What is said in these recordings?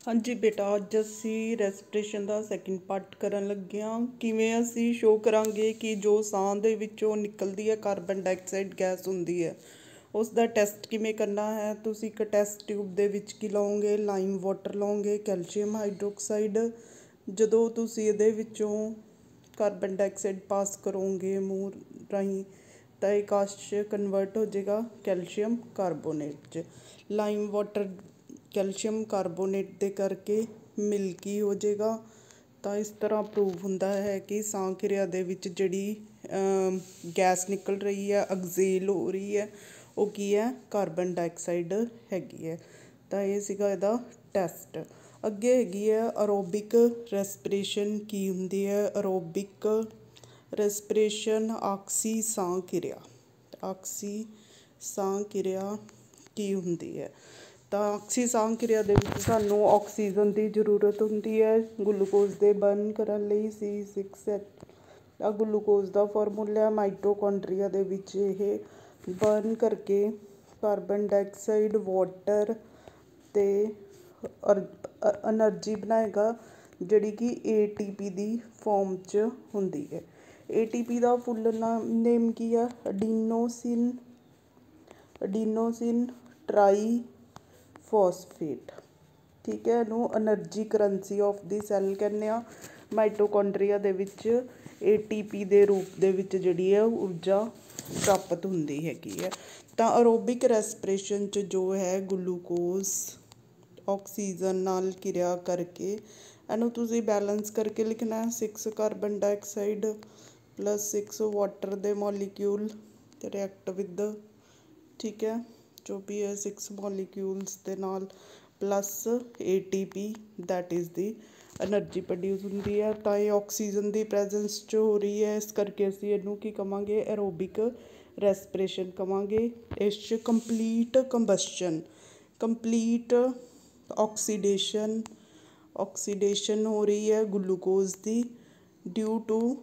हाँ जी बेटा, अज असी ਰੈਸਪੀਰੇਸ਼ਨ ਦਾ ਸੈਕਿੰਡ ਪਾਰਟ ਕਰਨ ਲੱਗੇ ਹਾਂ। ਕਿਵੇਂ ਅਸੀਂ ਸ਼ੋਅ ਕਰਾਂਗੇ ਕਿ ਜੋ ਸਾਹ ਦੇ ਵਿੱਚੋਂ ਨਿਕਲਦੀ ਹੈ ਕਾਰਬਨ ਡਾਈਆਕਸਾਈਡ ਗੈਸ ਹੁੰਦੀ ਹੈ, ਉਸ ਦਾ ਟੈਸਟ ਕਿਵੇਂ ਕਰਨਾ ਹੈ। ਤੁਸੀਂ ਇੱਕ ਟੈਸਟ ਟਿਊਬ ਦੇ ਵਿੱਚ ਕੀ ਲਓਗੇ, ਲਾਈਮ ਵਾਟਰ ਲਓਗੇ, ਕੈਲਸ਼ੀਅਮ ਹਾਈਡਰੋਕਸਾਈਡ। ਜਦੋਂ ਤੁਸੀਂ ਇਹਦੇ ਵਿੱਚੋਂ ਕਾਰਬਨ ਡਾਈਆਕਸਾਈਡ ਪਾਸ ਕਰੋਗੇ ਮੂੰਹ ਰਾਹੀਂ ਤਾਂ ਇਹ ਕਾਸ਼ 'ਚ ਕਨਵਰਟ ਹੋ ਜਾਏਗਾ ਕੈਲਸ਼ੀਅਮ ਕਾਰਬੋਨੇਟ 'ਚ। ਲਾਈਮ ਵਾਟਰ ਕੈਲਸ਼ੀਅਮ ਕਾਰਬੋਨੇਟ ਦੇ ਕਰਕੇ ਮਿਲਕੀ ਹੋ ਜਾਏਗਾ। ਤਾਂ ਇਸ ਤਰ੍ਹਾਂ ਪ੍ਰੂਵ ਹੁੰਦਾ ਹੈ ਕਿ ਸਾਹ ਕਿਰਿਆ ਦੇ ਵਿੱਚ ਜਿਹੜੀ ਗੈਸ ਨਿਕਲ ਰਹੀ ਹੈ, ਐਗਜ਼ੇਲ ਹੋ ਰਹੀ ਹੈ, ਉਹ ਕੀ ਹੈ, ਕਾਰਬਨ ਡਾਈਆਕਸਾਈਡ ਹੈਗੀ ਹੈ। ਤਾਂ ਇਹ ਸੀਗਾ ਇਹਦਾ ਟੈਸਟ। ਅੱਗੇ ਹੈਗੀ ਹੈ ਅਰੋਬਿਕ ਰੈਸਪੀਰੇਸ਼ਨ। ਕੀ ਹੁੰਦੀ ਹੈ ਅਰੋਬਿਕ ਰੈਸਪੀਰੇਸ਼ਨ? ਆਕਸੀ ਸਾਹ ਕਿਰਿਆ। ਆਕਸੀ ਸਾਹ ਕਿਰਿਆ ਕੀ ਹੁੰਦੀ ਹੈ? ਤਾਂ ਆਕਸੀ ਸਾਹ ਕਿਰਿਆ ਦੇ ਵਿੱਚ ਸਾਨੂੰ ਆਕਸੀਜਨ ਦੀ ਜ਼ਰੂਰਤ ਹੁੰਦੀ ਹੈ ਗਲੂਕੋਜ਼ ਦੇ ਬਰਨ ਕਰਨ ਲਈ। C6H ਆ ਗਲੂਕੋਜ਼ ਦਾ ਫਾਰਮੂਲਾ। ਮਾਈਟੋਕੌਂਡਰੀਆ ਦੇ ਵਿੱਚ ਇਹ ਬਰਨ ਕਰਕੇ ਕਾਰਬਨ ਡਾਈਆਕਸਾਈਡ, ਵਾਟਰ ਅਤੇ ਐਨਰਜੀ ਬਣਾਏਗਾ, ਜਿਹੜੀ ਕਿ ATP ਦੀ ਫੋਰਮ 'ਚ ਹੁੰਦੀ ਹੈ। ATP ਦਾ ਫੁੱਲ ਨੇਮ ਕੀ ਆ? Adenosine triphosphate. ਠੀਕ ਹੈ, ਇਹਨੂੰ energy currency of the cell ਕਹਿੰਦੇ ਆ। ਮਾਈਟੋਕੌਂਡਰੀਆ ਦੇ ਵਿੱਚ ATP ਦੇ ਰੂਪ ਦੇ ਵਿੱਚ ਜਿਹੜੀ ਹੈ ਊਰਜਾ ਪ੍ਰਾਪਤ ਹੁੰਦੀ ਹੈਗੀ ਹੈ। ਤਾਂ ਅਰੋਬਿਕ ਰੈਸਪੀਰੇਸ਼ਨ 'ਚ ਜੋ ਹੈ ਗਲੂਕੋਜ਼ ਆਕਸੀਜਨ ਨਾਲ ਕਿਰਿਆ ਕਰਕੇ, ਇਹਨੂੰ ਤੁਸੀਂ ਬੈਲੈਂਸ ਕਰਕੇ ਲਿਖਣਾ 6 ਕਾਰਬਨ ਡਾਈਆਕਸਾਈਡ ਪਲੱਸ 6 ਵਾਟਰ ਦੇ ਮੋਲੀਕਿਊਲ ਰਿਐਕਟ ਵਿਦ, ਠੀਕ ਹੈ, ਜੋ ਵੀ ਹੈ 6 ਮੋਲੀਕਿਊਲਸ ਦੇ ਨਾਲ plus ATP that is the energy produce ਹੁੰਦੀ ਹੈ। ਤਾਂ ਇਹ ਆਕਸੀਜਨ ਦੀ ਪ੍ਰੈਜੈਂਸ 'ਚ ਹੋ ਰਹੀ ਹੈ, ਇਸ ਕਰਕੇ ਅਸੀਂ ਇਹਨੂੰ ਕੀ ਕਹਾਂਗੇ? ਐਰੋਬਿਕ ਰੈਸਪੀਰੇਸ਼ਨ ਕਹਾਂਗੇ। ਇਸ 'ਚ ਕੰਪਲੀਟ ਕੰਬਸਸ਼ਨ, ਕੰਪਲੀਟ ਆਕਸੀਡੇਸ਼ਨ ਹੋ ਰਹੀ ਹੈ ਗਲੂਕੋਜ਼ ਦੀ due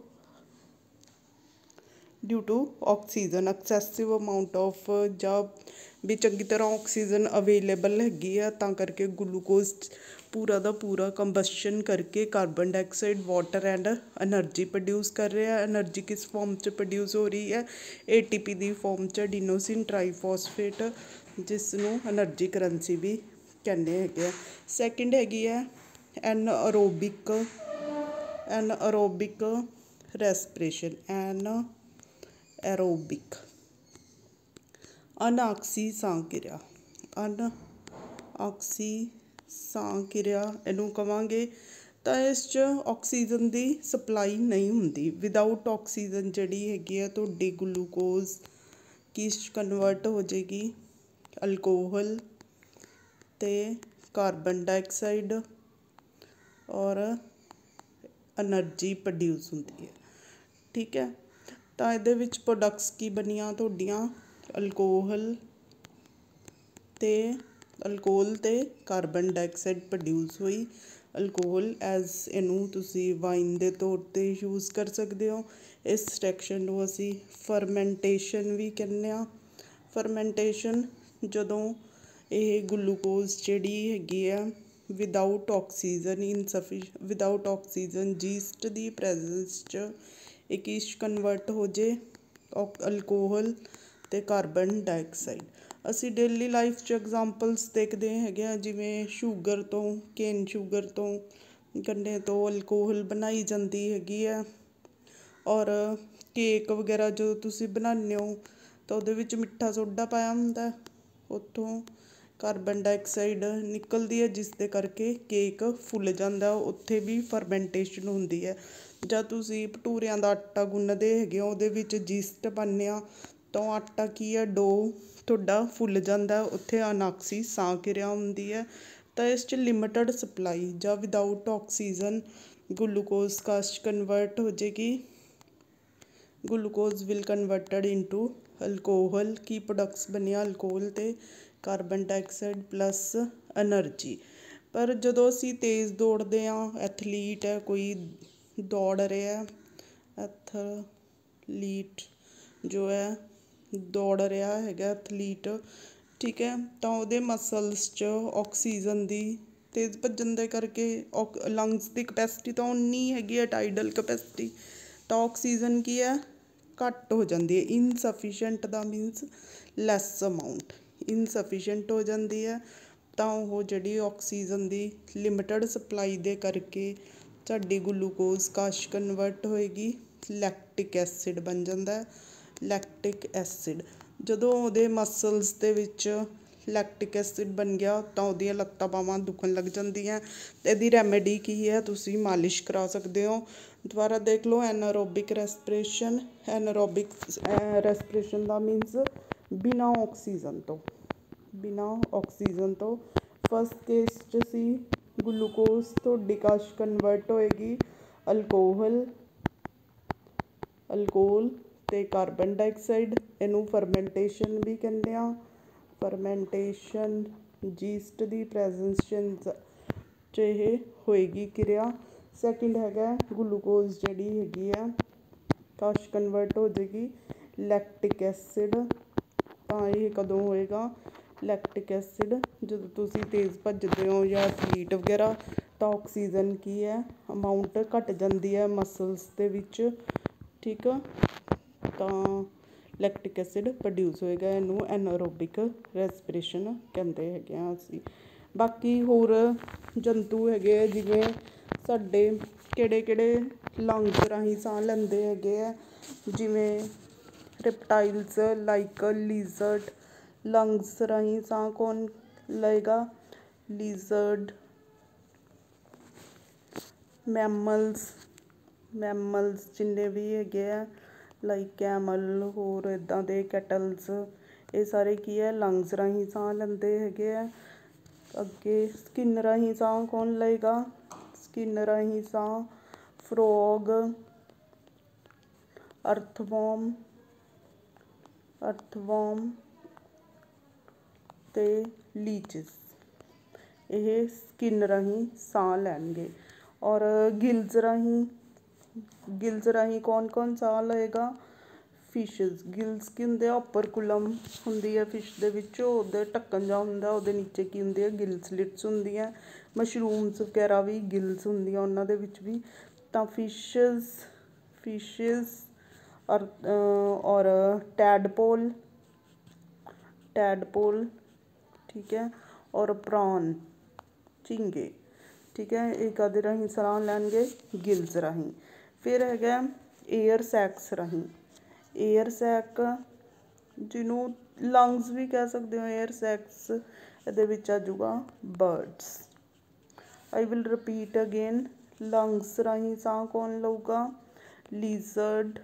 to oxygen. Excessive amount of, ਜਾਂ ਵੀ ਚੰਗੀ ਤਰ੍ਹਾਂ ਆਕਸੀਜਨ ਅਵੇਲੇਬਲ ਹੈਗੀ ਆ, ਤਾਂ ਕਰਕੇ ਗਲੂਕੋਜ਼ ਪੂਰਾ ਦਾ ਪੂਰਾ ਕੰਬਸਸ਼ਨ ਕਰਕੇ carbon dioxide, water and energy produce ਕਰ ਰਿਹਾ। ਐਨਰਜੀ ਕਿਸ ਫੋਰਮ 'ਚ ਪ੍ਰੋਡਿਊਸ ਹੋ ਰਹੀ ਹੈ? ATP ਦੀ ਫੋਰਮ 'ਚ, ਅਡੀਨੋਸਿਨ ਟਰਾਈਫੋਸਫੇਟ, ਜਿਸ ਨੂੰ ਐਨਰਜੀ ਕਰੰਸੀ ਵੀ ਕਹਿੰਦੇ ਹੈਗੇ ਆ। ਸੈਕਿੰਡ ਹੈਗੀ ਹੈ ਐਨਅਰੋਬਿਕ ਰੈਸਪੀਰੇਸ਼ਨ। ਐਰੋਬਿਕ ਅਣਆਕਸੀ ਸਾਹ ਕਿਰਿਆ। ਅਣਆਕਸੀ ਸਾਹ ਕਿਰਿਆ ਇਹਨੂੰ ਕਹਾਂਗੇ। ਤਾਂ ਇਸ 'ਚ ਆਕਸੀਜਨ ਦੀ ਸਪਲਾਈ ਨਹੀਂ ਹੁੰਦੀ। ਵਿਦਆਊਟ ਆਕਸੀਜਨ ਜਿਹੜੀ ਹੈਗੀ ਆ ਤੁਹਾਡੀ ਗਲੂਕੋਜ਼ ਕਿਸ 'ਚ ਕਨਵਰਟ ਹੋ ਜਾਏਗੀ? ਅਲਕੋਹਲ ਅਤੇ ਕਾਰਬਨ ਡਾਈਆਕਸਾਈਡ ਔਰ ਐਨਰਜੀ ਪ੍ਰੋਡਿਊਸ ਹੁੰਦੀ ਹੈ। ਠੀਕ ਹੈ, ਤਾਂ ਇਹਦੇ ਵਿੱਚ ਪ੍ਰੋਡਕਟਸ ਕੀ ਬਣੀਆਂ ਤੁਹਾਡੀਆਂ? ਅਲਕੋਹਲ ਅਤੇ ਕਾਰਬਨ ਡਾਈਆਕਸਾਈਡ ਪ੍ਰੋਡਿਊਸ ਹੋਈ। ਅਲਕੋਹਲ ਐਜ਼ ਇਹਨੂੰ ਤੁਸੀਂ ਵਾਈਨ ਦੇ ਤੌਰ 'ਤੇ ਯੂਜ਼ ਕਰ ਸਕਦੇ ਹੋ। ਇਸ ਸੈਕਸ਼ਨ ਨੂੰ ਅਸੀਂ ਫਰਮੈਂਟੇਸ਼ਨ ਵੀ ਕਹਿੰਦੇ ਹਾਂ। ਫਰਮੈਂਟੇਸ਼ਨ ਜਦੋਂ ਇਹ ਗਲੂਕੋਜ਼ ਜਿਹੜੀ ਹੈਗੀ ਆ ਵਿਦਆਊਟ ਆਕਸੀਜਨ ਜੀਸਟ ਦੀ ਪ੍ਰੈਜੈਂਸ 'ਚ ਇਹ ਕਿਸ 'ਚ ਕਨਵਰਟ ਹੋ ਜੇ? ਅਲਕੋਹਲ ਅਤੇ ਕਾਰਬਨ ਡਾਈਆਕਸਾਈਡ। ਅਸੀਂ ਡੇਲੀ ਲਾਈਫ 'ਚ ਐਗਜ਼ਾਮਪਲਸ ਦੇਖਦੇ ਹੈਗੇ ਹਾਂ, ਜਿਵੇਂ ਸ਼ੂਗਰ ਤੋਂ, ਕੇਨ ਸ਼ੂਗਰ ਤੋਂ, ਗੰਨੇ ਤੋਂ ਅਲਕੋਹਲ ਬਣਾਈ ਜਾਂਦੀ ਹੈਗੀ ਹੈ। ਔਰ ਕੇਕ ਵਗੈਰਾ ਜਦੋਂ ਤੁਸੀਂ ਬਣਾਉਂਦੇ ਹੋ ਤਾਂ ਉਹਦੇ ਵਿੱਚ ਮਿੱਠਾ ਸੋਡਾ ਪਾਇਆ ਹੁੰਦਾ, ਉੱਥੋਂ ਕਾਰਬਨ ਡਾਈਆਕਸਾਈਡ ਨਿਕਲਦੀ ਹੈ, ਜਿਸ ਦੇ ਕਰਕੇ ਕੇਕ ਫੁੱਲ ਜਾਂਦਾ। ਉੱਥੇ ਵੀ ਫਰਮੈਂਟੇਸ਼ਨ ਹੁੰਦੀ ਹੈ। ਜਾਂ ਤੁਸੀਂ ਭਟੂਰਿਆਂ ਦਾ ਆਟਾ ਗੁੰਨਦੇ ਹੈਗੇ ਹੋ, ਉਹਦੇ ਵਿੱਚ ਜੀਸਟ ਪਾਉਂਦੇ ਆ ਤਾਂ ਉਹ ਆਟਾ ਕੀ ਹੈ, ਡੋ ਤੁਹਾਡਾ ਫੁੱਲ ਜਾਂਦਾ, ਉੱਥੇ ਅਣਆਕਸੀ ਸਾਹ ਕਿਰਿਆ ਹੁੰਦੀ ਹੈ। ਤਾਂ ਇਸ 'ਚ ਲਿਮਿਟਡ ਸਪਲਾਈ ਜਾਂ ਵਿਦਆਊਟ ਆਕਸੀਜਨ ਗਲੂਕੋਜ਼ ਕਾਸ਼ ਕਨਵਰਟ ਹੋ ਜਾਏਗੀ। Glucose will converted into alcohol. ਕੀ ਪ੍ਰੋਡਕਟਸ ਬਣਿਆ? ਅਲਕੋਹਲ ਅਤੇ ਕਾਰਬਨ ਡਾਈਆਕਸਾਈਡ ਪਲੱਸ ਐਨਰਜੀ। ਪਰ ਜਦੋਂ ਅਸੀਂ ਤੇਜ਼ ਦੌੜਦੇ ਹਾਂ, ਐਥਲੀਟ ਹੈ ਕੋਈ, ਦੌੜ ਰਿਹਾ, ਐਥਲੀਟ ਜੋ ਹੈ ਦੌੜ ਰਿਹਾ ਹੈਗਾ ਐਥਲੀਟ, ਠੀਕ ਹੈ, ਤਾਂ ਉਹਦੇ ਮਸਲਸ 'ਚ ਆਕਸੀਜਨ ਦੀ ਤੇਜ਼ ਭੱਜਣ ਦੇ ਕਰਕੇ ਲੰਗਸ ਦੀ ਕਪੈਸਿਟੀ ਤਾਂ ਉਨੀ ਹੈਗੀ ਹੈ ਟਾਈਡਲ ਕਪੈਸਿਟੀ, ਤਾਂ ਆਕਸੀਜਨ ਕੀ ਹੈ ਘੱਟ ਹੋ ਜਾਂਦੀ ਹੈ। ਇਨਸਫੀਸ਼ੀਐਂਟ ਦਾ ਮੀਨਸ ਲੈਸ ਅਮਾਊਂਟ, ਇਨਸਫੀਸ਼ੀਐਂਟ ਹੋ ਜਾਂਦੀ ਹੈ। ਤਾਂ ਉਹ ਜਿਹੜੀ ਆਕਸੀਜਨ ਦੀ ਲਿਮਿਟਡ ਸਪਲਾਈ ਦੇ ਕਰਕੇ ਸਾਡੀ ਗਲੂਕੋਜ਼ ਕਾਸ਼ ਕਨਵਰਟ ਹੋਏਗੀ, ਲੈਕਟਿਕ ਐਸਿਡ ਬਣ ਜਾਂਦਾ। ਲੈਕਟਿਕ ਐਸਿਡ ਜਦੋਂ ਉਹਦੇ ਮਸਲਸ ਦੇ ਵਿੱਚ ਲੈਕਟਿਕ ਐਸਿਡ ਬਣ ਗਿਆ ਤਾਂ ਉਹਦੀਆਂ ਲੱਤਾਂ ਬਾਹਾਂ ਦੁਖਣ ਲੱਗ ਜਾਂਦੀਆਂ। ਇਹਦੀ ਰੈਮੇਡੀ ਕੀ ਹੈ, ਤੁਸੀਂ ਮਾਲਿਸ਼ ਕਰਾ ਸਕਦੇ ਹੋ। ਦੁਬਾਰਾ ਦੇਖ ਲਓ, ਐਨਾਰੋਬਿਕ ਰੈਸਪੀਰੇਸ਼ਨ। ਐਨਾਰੋਬਿਕ ਰੈਸਪੀਰੇਸ਼ਨ ਦਾ ਮੀਨਸ ਬਿਨਾਂ ਆਕਸੀਜਨ ਤੋਂ, ਬਿਨਾਂ ਆਕਸੀਜਨ ਤੋਂ। ਫਸਟ ਕੇਸ 'ਚ ਸੀ ਗਲੂਕੋਜ਼ ਤੁਹਾਡੀ ਕਾਸ਼ ਕਨਵਰਟ ਹੋਏਗੀ ਅਲਕੋਹਲ ਅਤੇ ਕਾਰਬਨ ਡਾਈਆਕਸਾਈਡ। ਇਹਨੂੰ ਫਰਮੈਂਟੇਸ਼ਨ ਵੀ ਕਹਿੰਦੇ ਆ। ਫਰਮੈਂਟੇਸ਼ਨ ਜੀਸਟ ਦੀ ਪ੍ਰੈਜ਼ੈਂਸ 'ਚ ਇਹ ਹੋਏਗੀ ਕਿਰਿਆ। ਸੈਕਿੰਡ ਹੈਗਾ ਗਲੂਕੋਜ਼ ਜਿਹੜੀ ਹੈਗੀ ਆ ਕਾਸ਼ ਕਨਵਰਟ ਹੋ ਜਾਏਗੀ ਲੈਕਟਿਕ ਐਸਿਡ। ਤਾਂ ਇਹ ਕਦੋਂ ਹੋਏਗਾ ਲੈਕਟਿਕ ਐਸਿਡ, ਜਦੋਂ ਤੁਸੀਂ ਤੇਜ਼ ਭੱਜਦੇ ਹੋ ਜਾਂ ਐਥਲੀਟ ਵਗੈਰਾ, ਤਾਂ ਆਕਸੀਜਨ ਕੀ ਹੈ ਅਮਾਊਂਟ ਘੱਟ ਜਾਂਦੀ ਹੈ ਮਸਲਸ ਦੇ ਵਿੱਚ, ਠੀਕ ਆ। ਤਾਂ ਲੈਕਟਿਕ ਐਸਿਡ ਪ੍ਰੋਡਿਊਸ ਹੋਏਗਾ, ਇਹਨੂੰ ਐਨਾਰੋਬਿਕ ਰੈਸਪੀਰੇਸ਼ਨ ਕਹਿੰਦੇ ਹੈਗੇ ਆ ਅਸੀਂ। ਬਾਕੀ ਹੋਰ ਜੰਤੂ ਹੈਗੇ ਆ, ਜਿਵੇਂ ਸਾਡੇ ਕਿਹੜੇ ਲੰਗਸ ਰਾਹੀਂ ਸਾਹ ਲੈਂਦੇ ਹੈਗੇ ਆ, ਜਿਵੇਂ ਰਿਪਟਾਈਲਸ ਲਾਈਕ ਲਿਜ਼ਰਡ। ਲੰਗਸ ਰਾਹੀਂ ਸਾਹ ਕੌਣ ਲਏਗਾ, ਲਿਜ਼ਰਡ। ਮੈਮਲਸ ਜਿੰਨੇ ਵੀ ਹੈਗੇ ਆ ਲਾਈਕ ਕੈਮਲ, ਹੋਰ ਇੱਦਾਂ ਦੇ ਕੈਟਲਸ, ਇਹ ਸਾਰੇ ਕੀ ਹੈ ਲੰਗਸ ਰਾਹੀਂ ਸਾਹ ਲੈਂਦੇ ਹੈਗੇ ਆ। ਅੱਗੇ ਸਕਿਨ ਰਾਹੀਂ ਸਾਹ ਕੌਣ ਲਏਗਾ, ਸਕਿਨ ਰਾਹੀਂ ਸਾਹ ਫਰੋਗ, ਅਰਥਵਰਮ ਅਤੇ ਲੀਚਸ, ਇਹ ਸਕਿਨ ਰਾਹੀਂ ਸਾਹ ਲੈਣਗੇ। ਔਰ ਗਿਲਸ ਰਾਹੀਂ ਕੌਣ ਸਾਹ ਲਏਗਾ, ਫਿਸ਼ਜ਼। ਗਿਲਸ ਕੀ ਹੁੰਦੇ ਆ, ਓਪਰਕੁਲਮ ਹੁੰਦੀ ਹੈ ਫਿਸ਼ ਦੇ ਵਿੱਚ, ਉਹਦੇ ਢੱਕਣ ਜਿਹਾ ਹੁੰਦਾ, ਉਹਦੇ ਨੀਚੇ ਕੀ ਹੁੰਦੀ ਹੈ ਗਿਲਸ ਲਿਟਸ ਹੁੰਦੀਆਂ। ਮਸ਼ਰੂਮਸ ਵਗੈਰਾ ਵੀ ਗਿਲਸ ਹੁੰਦੀਆਂ ਉਹਨਾਂ ਦੇ ਵਿੱਚ ਵੀ। ਤਾਂ ਫਿਸ਼ਜ਼ ਔਰ ਟੈਡਪੋਲ, ਠੀਕ ਹੈ, ਔਰ ਪ੍ਰੌਨ, ਝੀਂਗੇ, ਠੀਕ ਹੈ। ਇਹ ਕਾਹਦੇ ਰਾਹੀਂ ਸਾਹ ਲੈਣਗੇ, ਗਿਲਸ ਰਾਹੀਂ। ਫਿਰ ਹੈਗਾ ਏਅਰ ਸੈਕਸ ਰਾਹੀਂ। ਏਅਰ ਸੈਕ ਜਿਹਨੂੰ ਲੰਗਸ ਵੀ ਕਹਿ ਸਕਦੇ ਹੋ, ਏਅਰ ਸੈਕਸ ਇਹਦੇ ਵਿੱਚ ਆ ਜਾਊਗਾ birds. I will repeat again, lungs ਰਾਹੀਂ ਸਾਹ ਕੌਣ ਲਊਗਾ, ਲਿਜ਼ਰਡ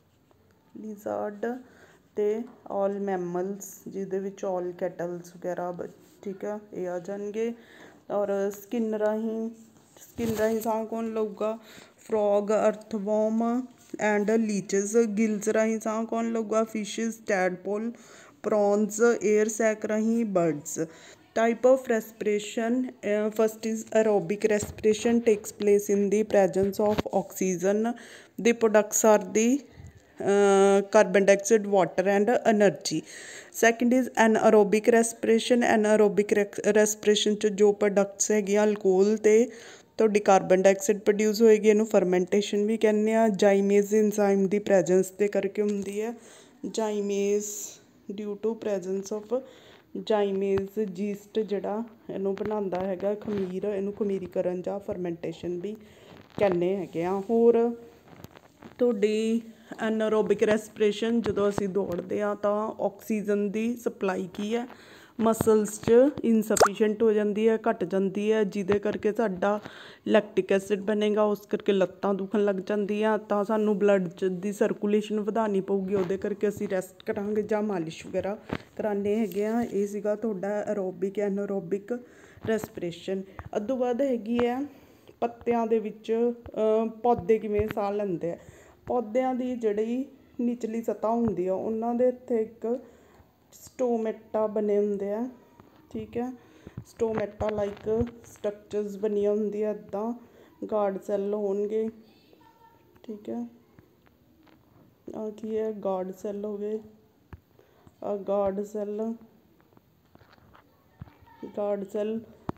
ਅਤੇ ਆਲ ਮੈਮਲਸ, ਜਿਹਦੇ ਵਿੱਚ ਆਲ ਕੈਟਲਸ ਵਗੈਰਾ, ਠੀਕ ਆ, ਇਹ ਆ ਜਾਣਗੇ। ਔਰ ਸਕਿਨ ਰਾਹੀਂ ਸਾਹ ਕੌਣ ਲਊਗਾ, ਫਰੋਗ, ਅਰਥਵਰਮ ਐਂਡ ਲੀਚਸ। ਗਿਲਸ ਰਾਹੀਂ ਸਾਹ ਕੌਣ ਲਊਗਾ, ਫਿਸ਼ਜ਼, ਟੈਡਪੋਲ, ਪ੍ਰੌਨਸ। ਏਅਰ ਸੈਕ ਰਾਹੀਂ birds. Type of respiration, first is aerobic respiration, takes place in the presence of oxygen. The products are the carbon dioxide, water and energy. Second is anaerobic respiration. Anaerobic respiration 'ਚ ਜੋ products ਹੈਗੇ ਆ alcohol ਅਤੇ ਤੁਹਾਡੀ carbon dioxide produce ਹੋਏਗੀ, ਇਹਨੂੰ fermentation ਵੀ ਕਹਿੰਦੇ ਆ। ਜਾਈਮੇਜ਼ ਇੰਜ਼ਾਈਮ ਦੀ ਪ੍ਰੈਜੈਂਸ ਦੇ ਕਰਕੇ ਹੁੰਦੀ ਹੈ। Zymase due to presence of zymase yeast ਜਿਹੜਾ ਇਹਨੂੰ ਬਣਾਉਂਦਾ ਹੈਗਾ ਖਮੀਰ, ਇਹਨੂੰ ਖਮੀਰੀਕਰਨ ਜਾਂ ਫਰਮੈਂਟੇਸ਼ਨ ਵੀ ਕਹਿੰਦੇ ਹੈਗੇ ਆ। ਹੋਰ ਤੁਹਾਡੀ ਐਨਾਰੋਬਿਕ ਰੈਸਪੀਰੇਸ਼ਨ, ਜਦੋਂ ਅਸੀਂ ਦੌੜਦੇ ਹਾਂ ਤਾਂ ਆਕਸੀਜਨ ਦੀ ਸਪਲਾਈ ਕੀ ਹੈ ਮਸਲਸ 'ਚ ਇਨਸਫੀਸ਼ੀਐਂਟ ਹੋ ਜਾਂਦੀ ਹੈ, ਘੱਟ ਜਾਂਦੀ ਹੈ, ਜਿਹਦੇ ਕਰਕੇ ਸਾਡਾ ਲੈਕਟਿਕ ਐਸਿਡ ਬਣੇਗਾ, ਉਸ ਕਰਕੇ ਲੱਤਾਂ ਦੁਖਣ ਲੱਗ ਜਾਂਦੀਆਂ। ਤਾਂ ਸਾਨੂੰ ਬਲੱਡ 'ਚ ਦੀ ਸਰਕੂਲੇਸ਼ਨ ਵਧਾਉਣੀ ਪਊਗੀ, ਉਹਦੇ ਕਰਕੇ ਅਸੀਂ ਰੈਸਟ ਕਰਾਂਗੇ ਜਾਂ ਮਾਲਿਸ਼ ਵਗੈਰਾ ਕਰਾਉਂਦੇ ਹੈਗੇ ਆ। ਇਹ ਸੀਗਾ ਤੁਹਾਡਾ ਐਰੋਬਿਕ ਐਨਾਰੋਬਿਕ ਰੈਸਪੀਰੇਸ਼ਨ। ਅੱਧੋਂ ਬਾਅਦ ਹੈਗੀ ਹੈ ਪੱਤਿਆਂ ਦੇ ਵਿੱਚ ਪੌਦੇ ਕਿਵੇਂ ਸਾਹ ਲੈਂਦੇ ਆ। ਪੌਦਿਆਂ ਦੀ ਜਿਹੜੀ ਨਿਚਲੀ ਸਤ੍ਹਾ ਹੁੰਦੀ ਆ, ਉਹਨਾਂ ਦੇ ਇੱਥੇ ਇੱਕ ਸਟੋਮੇਟਾ ਬਣੇ ਹੁੰਦੇ ਆ, ਠੀਕ ਹੈ। ਸਟੋਮੇਟਾ ਲਾਈਕ ਸਟਰਕਚਰਸ ਬਣੀਆਂ ਹੁੰਦੀਆਂ ਇੱਦਾਂ, ਗਾਰਡ ਸੈੱਲ ਹੋਣਗੇ, ਠੀਕ ਹੈ। ਆਹ ਕੀ ਹੈ, ਗਾਰਡ ਸੈੱਲ ਹੋ ਗਏ। ਗਾਰਡ ਸੈੱਲ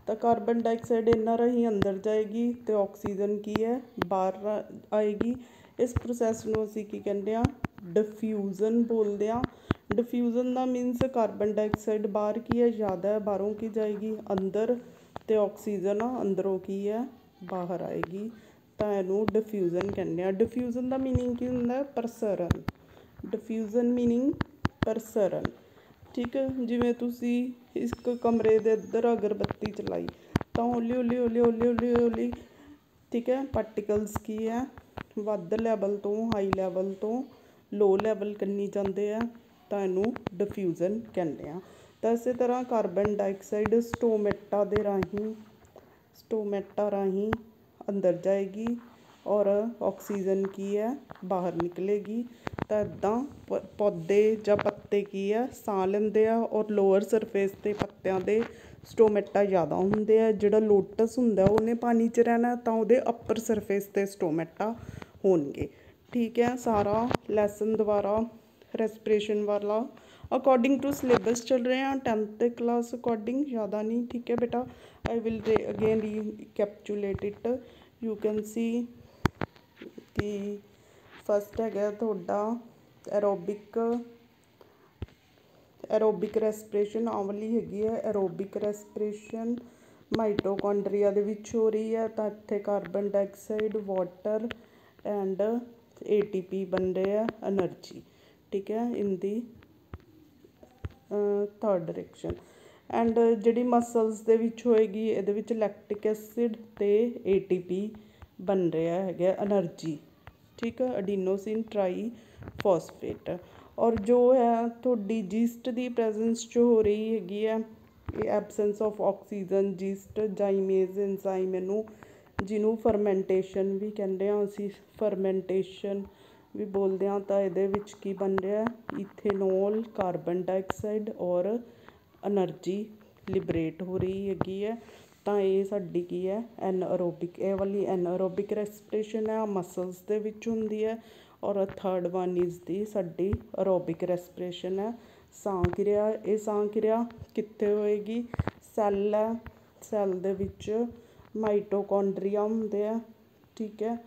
ਤਾਂ ਕਾਰਬਨ ਡਾਈਆਕਸਾਈਡ ਇਹਨਾਂ ਰਾਹੀਂ ਅੰਦਰ ਜਾਏਗੀ ਅਤੇ ਆਕਸੀਜਨ ਕੀ ਹੈ ਬਾਹਰ ਆਏਗੀ। ਇਸ ਪ੍ਰੋਸੈਸ ਨੂੰ ਅਸੀਂ ਕੀ ਕਹਿੰਦੇ ਹਾਂ, ਡਿਫਿਊਜ਼ਨ ਬੋਲਦੇ ਹਾਂ। ਡਿਫਿਊਜ਼ਨ ਦਾ ਮੀਨਸ ਕਾਰਬਨ ਡਾਈਆਕਸਾਈਡ ਬਾਹਰ ਕੀ ਹੈ ਜ਼ਿਆਦਾ ਹੈ, ਬਾਹਰੋਂ ਕੀ ਜਾਏਗੀ ਅੰਦਰ, ਅਤੇ ਆਕਸੀਜਨ ਅੰਦਰੋਂ ਕੀ ਹੈ ਬਾਹਰ ਆਏਗੀ, ਤਾਂ ਇਹਨੂੰ ਡਿਫਿਊਜ਼ਨ ਕਹਿੰਦੇ ਆ। ਡਿਫਿਊਜ਼ਨ ਦਾ ਮੀਨਿੰਗ ਕੀ ਹੁੰਦਾ, ਪ੍ਰਸਰਨ। ਡਿਫਿਊਜ਼ਨ ਮੀਨਿੰਗ ਪ੍ਰਸਰਨ, ਠੀਕ ਹੈ। ਜਿਵੇਂ ਤੁਸੀਂ ਇੱਕ ਕਮਰੇ ਦੇ ਅੰਦਰ ਅਗਰਬੱਤੀ ਚਲਾਈ ਤਾਂ ਹੌਲੀ ਹੌਲੀ ਹੌਲੀ ਹੌਲੀ ਹੌਲੀ ਹੌਲੀ ਠੀਕ ਹੈ ਪਾਰਟੀਕਲਸ ਕੀ ਹੈ ਵੱਧ ਲੈਵਲ ਤੋਂ ਹਾਈ ਲੈਵਲ ਤੋਂ ਲੋ ਲੈਵਲ ਕਰਨੀ ਜਾਂਦੇ ਆ, ਤਾਂ ਇਹਨੂੰ ਡਿਫਿਊਜ਼ਨ ਕਹਿੰਦੇ ਆ। ਤਾਂ ਇਸੇ ਤਰ੍ਹਾਂ ਕਾਰਬਨ ਡਾਈਆਕਸਾਈਡ ਸਟੋਮੈਟਾ ਰਾਹੀਂ ਅੰਦਰ ਜਾਏਗੀ ਔਰ ਆਕਸੀਜਨ ਕੀ ਹੈ ਬਾਹਰ ਨਿਕਲੇਗੀ। ਤਾਂ ਇੱਦਾਂ ਪੌਦੇ ਜਾਂ ਪੱਤੇ ਕੀ ਆ ਸਾਹ ਲੈਂਦੇ ਆ, ਔਰ ਲੋਅਰ ਸਰਫੇਸ 'ਤੇ ਪੱਤਿਆਂ ਦੇ ਸਟੋਮੈਟਾ ਜ਼ਿਆਦਾ ਹੁੰਦੇ ਆ। ਜਿਹੜਾ ਲੋਟਸ ਹੁੰਦਾ ਉਹਨੇ ਪਾਣੀ 'ਚ ਰਹਿਣਾ, ਤਾਂ ਉਹਦੇ ਅੱਪਰ ਸਰਫੇਸ 'ਤੇ ਸਟੋਮੈਟਾ ਹੋਣਗੇ, ਠੀਕ ਹੈ। ਸਾਰਾ ਲੈਸਨ ਦੁਬਾਰਾ ਰੈਸਪੀਰੇਸ਼ਨ ਵਾਲਾ ਅਕੋਰਡਿੰਗ ਟੂ ਸਿਲੇਬਸ ਚੱਲ ਰਹੇ ਹਾਂ 10th ਕਲਾਸ ਅਕੋਰਡਿੰਗ, ਜ਼ਿਆਦਾ ਨਹੀਂ, ਠੀਕ ਹੈ ਬੇਟਾ। I will again recapitulate it. You can see ਕਿ ਫਸਟ ਹੈਗਾ ਤੁਹਾਡਾ ਐਰੋਬਿਕ ਰੈਸਪੀਰੇਸ਼ਨ, ਆਹ ਵਾਲੀ ਹੈਗੀ ਹੈ ਐਰੋਬਿਕ ਰੈਸਪੀਰੇਸ਼ਨ, ਮਾਈਟੋਕੌਂਡਰੀਆ ਦੇ ਵਿੱਚ ਹੋ ਰਹੀ ਹੈ। ਤਾਂ ਇੱਥੇ carbon dioxide, water and ATP ਬਣ ਰਹੇ ਆ ਐਨਰਜੀ, ਠੀਕ ਹੈ, in the third direction. And ਜਿਹੜੀ ਮਸਲਸ ਦੇ ਵਿੱਚ ਹੋਏਗੀ ਇਹਦੇ ਵਿੱਚ ਲੈਕਟਿਕ ਐਸਿਡ ਅਤੇ ATP ਬਣ ਰਿਹਾ ਹੈਗਾ ਐਨਰਜੀ, ਠੀਕ ਹੈ, ਅਡੀਨੋਸਿਨ ਟਰਾਈ ਫੋਸਫੇਟ। ਔਰ ਜੋ ਹੈ ਤੁਹਾਡੀ ਜੀਸਟ ਦੀ ਪ੍ਰੈਜੈਂਸ 'ਚ ਹੋ ਰਹੀ ਹੈਗੀ ਹੈ ਇਹ absence of oxygen, yeast zymase enzyme ਇਹਨੂੰ, ਜਿਹਨੂੰ ਫਰਮੈਂਟੇਸ਼ਨ ਵੀ ਕਹਿੰਦੇ ਹਾਂ ਅਸੀਂ, ਫਰਮੈਂਟੇਸ਼ਨ ਵੀ ਬੋਲਦੇ ਹਾਂ। ਤਾਂ ਇਹਦੇ ਵਿੱਚ ਕੀ ਬਣ ਰਿਹਾ, ਇਥੇਨੋਲ, ਕਾਰਬਨ ਡਾਈਆਕਸਾਈਡ ਔਰ ਐਨਰਜੀ ਲਿਬਰੇਟ ਹੋ ਰਹੀ ਹੈਗੀ ਹੈ। ਤਾਂ ਇਹ ਸਾਡੀ ਕੀ ਹੈ ਐਨਅਰੋਬਿਕ, ਇਹ ਵਾਲੀ ਐਨਅਰੋਬਿਕ ਰੈਸਪੀਰੇਸ਼ਨ ਹੈ, ਮਸਲਸ ਦੇ ਵਿੱਚ ਹੁੰਦੀ ਹੈ। ਔਰ ਥਰਡ ਵਨ ਇਜ਼ ਦੀ ਸਾਡੀ ਅਰੋਬਿਕ ਰੈਸਪੀਰੇਸ਼ਨ ਹੈ, ਸਾਹ ਕਿਰਿਆ। ਇਹ ਸਾਹ ਕਿਰਿਆ ਕਿੱਥੇ ਹੋਏਗੀ, ਸੈੱਲ ਹੈ, ਸੈੱਲ ਦੇ ਵਿੱਚ ਮਾਈਟੋਕੌਂਡਰੀਆ ਹੁੰਦੇ ਆ, ਠੀਕ ਹੈ,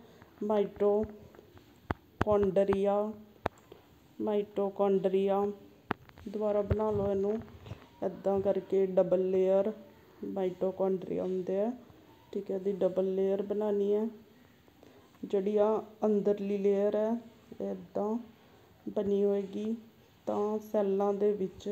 ਮਾਈਟੋਕੌਂਡਰੀਆ ਦੁਬਾਰਾ ਬਣਾ ਲਓ ਇਹਨੂੰ ਇੱਦਾਂ ਕਰਕੇ, ਡਬਲ ਲੇਅਰ ਮਾਈਟੋਕੌਂਡਰੀਆ ਹੁੰਦੇ ਆ, ਠੀਕ ਹੈ, ਇਹਦੀ ਡਬਲ ਲੇਅਰ ਬਣਾਉਣੀ ਹੈ। ਜਿਹੜੀ ਆ ਅੰਦਰਲੀ ਲੇਅਰ ਹੈ ਇੱਦਾਂ ਬਣੀ ਹੋਏਗੀ। ਤਾਂ ਸੈੱਲਾਂ ਦੇ ਵਿੱਚ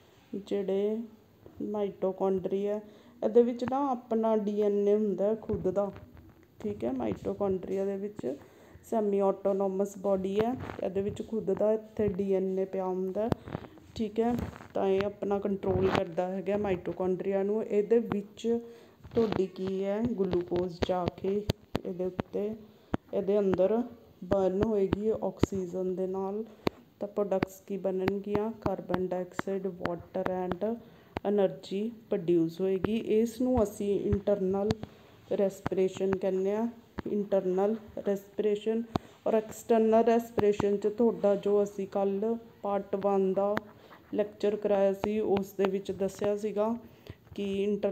ਜਿਹੜੇ ਮਾਈਟੋਕੌਂਡਰੀਆ ਇਹਦੇ ਵਿੱਚ ਨਾ ਆਪਣਾ DNA ਹੁੰਦਾ ਖੁਦ ਦਾ, ਠੀਕ ਹੈ। ਮਾਈਟੋਕੌਂਡਰੀਆ ਦੇ ਵਿੱਚ ਸੈਮੀ ਆਟੋਨੋਮਸ ਬੋਡੀ ਹੈ, ਇਹਦੇ ਵਿੱਚ ਖੁਦ ਦਾ ਇੱਥੇ DNA ਪਿਆ ਹੁੰਦਾ, ਠੀਕ ਹੈ। ਤਾਂ ਇਹ ਆਪਣਾ ਕੰਟਰੋਲ ਕਰਦਾ ਹੈਗਾ ਮਾਈਟੋਕੌਂਡਰੀਆ ਨੂੰ। ਇਹਦੇ ਵਿੱਚ ਤੁਹਾਡੀ ਕੀ ਹੈ ਗਲੂਕੋਜ਼ ਜਾ ਕੇ ਇਹਦੇ ਉੱਤੇ ਇਹਦੇ ਅੰਦਰ ਬਰਨ ਹੋਏਗੀ ਆਕਸੀਜਨ ਦੇ ਨਾਲ। ਤਾਂ ਪ੍ਰੋਡਕਟਸ ਕੀ ਬਣਨਗੀਆਂ, carbon dioxide, water and energy produce ਹੋਏਗੀ। ਇਸ ਨੂੰ ਅਸੀਂ ਇੰਟਰਨਲ ਰੈਸਪੀਰੇਸ਼ਨ ਕਹਿੰਦੇ ਹਾਂ, ਇੰਟਰਨਲ ਰੈਸਪੀਰੇਸ਼ਨ। ਔਰ ਐਕਸਟਰਨਲ ਰੈਸਪੀਰੇਸ਼ਨ 'ਚ ਤੁਹਾਡਾ ਜੋ ਅਸੀਂ ਕੱਲ੍ਹ ਪਾਰਟ 1 ਦਾ ਲੈਕਚਰ ਕਰਾਇਆ ਸੀ ਉਸ ਦੇ ਵਿੱਚ ਦੱਸਿਆ ਸੀਗਾ ਕਿ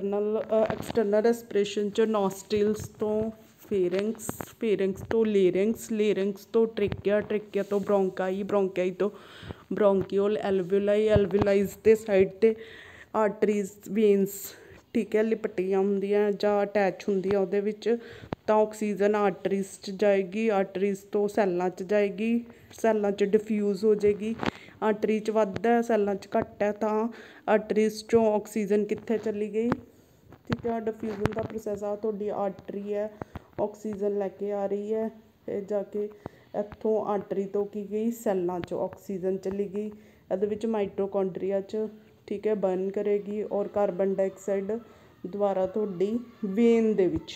ਐਕਸਟਰਨਲ ਰੈਸਪੀਰੇਸ਼ਨ 'ਚ ਨੋਸਟ੍ਰਿਲਸ ਤੋਂ ਫੇਰਿੰਗਸ ਤੋਂ ਲੇਰਿੰਗਸ ਤੋਂ ਟ੍ਰੇਕੀਆ ਤੋਂ ਬ੍ਰੌਂਕਾਈ ਤੋਂ ਬ੍ਰੌਂਕੀਓਲ, ਐਲਵਿਲਾਈਜ਼ ਦੇ ਸਾਈਡ 'ਤੇ ਆਰਟਰੀਜ਼, ਵੇਨਸ, ਠੀਕ ਹੈ, ਲਿਪਟੀਆਂ ਹੁੰਦੀਆਂ ਜਾਂ ਅਟੈਚ ਹੁੰਦੀਆਂ ਉਹਦੇ ਵਿੱਚ। ਤਾਂ ਆਕਸੀਜਨ ਆਰਟਰੀਜ਼ 'ਚ ਜਾਏਗੀ, ਆਰਟਰੀਜ਼ ਤੋਂ ਸੈੱਲਾਂ 'ਚ ਜਾਏਗੀ, ਸੈੱਲਾਂ 'ਚ ਡਿਫਿਊਜ਼ ਹੋ ਜਾਏਗੀ। ਆਰਟਰੀ 'ਚ ਵੱਧ ਹੈ, ਸੈੱਲਾਂ 'ਚ ਘੱਟ ਹੈ, ਤਾਂ ਆਰਟਰੀਜ਼ 'ਚੋਂ ਆਕਸੀਜਨ ਕਿੱਥੇ ਚਲੀ ਗਈ, ਠੀਕ ਹੈ। ਡਿਫਿਊਜ਼ਨ ਦਾ ਪ੍ਰੋਸੈਸ ਆ, ਤੁਹਾਡੀ ਆਰਟਰੀ ਹੈ ਆਕਸੀਜਨ ਲੈ ਕੇ ਆ ਰਹੀ ਹੈ, ਇਹ ਜਾ ਕੇ ਇੱਥੋਂ ਆਰਟਰੀ ਤੋਂ ਕੀ ਗਈ ਸੈੱਲਾਂ 'ਚ ਆਕਸੀਜਨ ਚਲੀ ਗਈ, ਇਹਦੇ ਵਿੱਚ ਮਾਈਟੋਕੌਂਡਰੀਆ 'ਚ, ਠੀਕ ਹੈ, ਬਰਨ ਕਰੇਗੀ। ਔਰ ਕਾਰਬਨ ਡਾਈਆਕਸਾਈਡ ਦੁਬਾਰਾ ਤੁਹਾਡੀ ਵੇਨ ਦੇ ਵਿੱਚ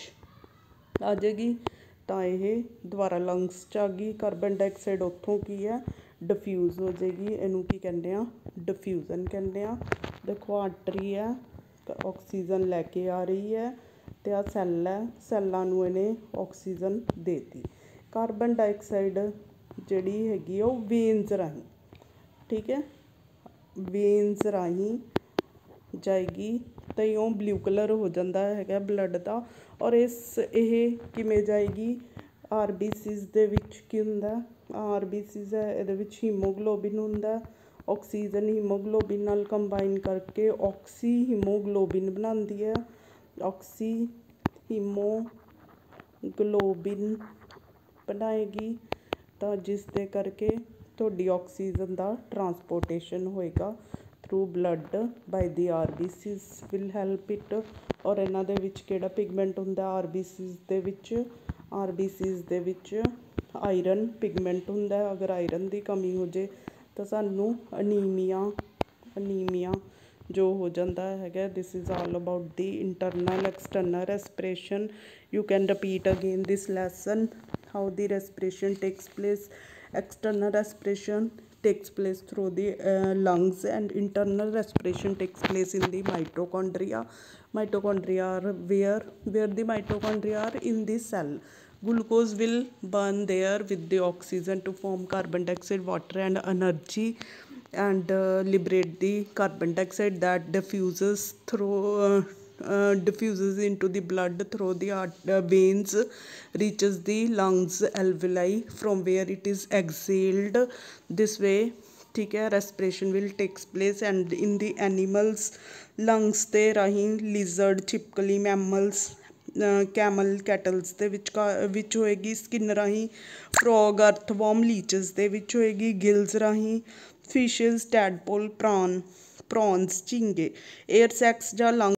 ਆ ਜਾਏਗੀ, ਤਾਂ ਇਹ ਦੁਬਾਰਾ ਲੰਗਸ 'ਚ ਆ ਗਈ। ਕਾਰਬਨ ਡਾਈਆਕਸਾਈਡ ਉੱਥੋਂ ਕੀ ਹੈ ਡਿਫਿਊਜ਼ ਹੋ ਜਾਏਗੀ, ਇਹਨੂੰ ਕੀ ਕਹਿੰਦੇ ਆ ਡਿਫਿਊਜ਼ਨ ਕਹਿੰਦੇ ਆ। ਦੇਖੋ ਆਰਟਰੀ ਹੈ, ਆਕਸੀਜਨ ਲੈ ਕੇ ਆ ਰਹੀ ਹੈ, ਅਤੇ ਆਹ ਸੈੱਲ ਹੈ, ਸੈੱਲਾਂ ਨੂੰ ਇਹਨੇ ਆਕਸੀਜਨ ਦੇ ਦਿੱਤੀ। ਕਾਰਬਨ ਡਾਈਆਕਸਾਈਡ ਜਿਹੜੀ ਹੈਗੀ ਉਹ ਵੇਨਸ ਰਾਹੀਂ, ਠੀਕ ਹੈ, ਵੇਨਸ ਰਾਹੀਂ ਜਾਏਗੀ ਤਾਂ ਉਹ ਬਲੂ ਕਲਰ ਹੋ ਜਾਂਦਾ ਹੈਗਾ ਬਲੱਡ ਦਾ। ਔਰ ਇਹ ਕਿਵੇਂ ਜਾਏਗੀ, ਆਰਬੀਸੀਜ਼ ਦੇ ਵਿੱਚ ਕੀ ਹੁੰਦਾ, ਆਰਬੀਸੀਜ਼ ਹੈ ਇਹਦੇ ਵਿੱਚ ਹੀਮੋਗਲੋਬਿਨ ਹੁੰਦਾ। ਆਕਸੀਜਨ ਹੀਮੋਗਲੋਬਿਨ ਨਾਲ ਕੰਬਾਈਨ ਕਰਕੇ ਆਕਸੀ ਹੀਮੋਗਲੋਬਿਨ ਬਣਾਉਂਦੀ ਹੈ। ਆਕਸੀ ਹੀਮੋਗਲੋਬਿਨ ਬਣਾਏਗੀ ਤਾਂ ਜਿਸ ਦੇ ਕਰਕੇ ਤੁਹਾਡੀ ਆਕਸੀਜਨ ਦਾ ਟਰਾਂਸਪੋਰਟੇਸ਼ਨ ਹੋਏਗਾ through blood by the RBCs will help it. ਔਰ ਇਹਨਾਂ ਦੇ ਵਿੱਚ ਕਿਹੜਾ ਪਿਗਮੈਂਟ ਹੁੰਦਾ, ਆਰਬੀਸੀਜ਼ ਦੇ ਵਿੱਚ ਆਇਰਨ ਪਿਗਮੈਂਟ ਹੁੰਦਾ। ਅਗਰ ਆਇਰਨ ਦੀ ਕਮੀ ਹੋ ਜੇ ਤਾਂ ਸਾਨੂੰ ਅਨੀਮੀਆ ਜੋ ਹੋ ਜਾਂਦਾ ਹੈਗਾ। This is all about the internal external respiration. You can repeat again this lesson, how the respiration takes place. External respiration takes place through the lungs, and internal respiration takes place in the mitochondria. Mitochondria are where the mitochondria are in the cell. Glucose will burn there with the oxygen to form carbon dioxide, water and energy, and liberate the carbon dioxide that diffuses into the blood through the veins, reaches the lungs alveoli from where it is exhaled. This way ठीक है respiration will takes place. And in the animals lungs ਦੇ ਰਾਹੀਂ lizard, छिपकली, mammals, camel, cattles ਦੇ ਵਿੱਚ ਹੋਏਗੀ, skin ਰਾਹੀਂ frog, earthworm, leeches ਦੇ ਵਿੱਚ ਹੋਏਗੀ, gills ਰਾਹੀਂ fishes, tadpole, prawns, ਝੀਂਗੇ, air sacs ਜਾਂ lung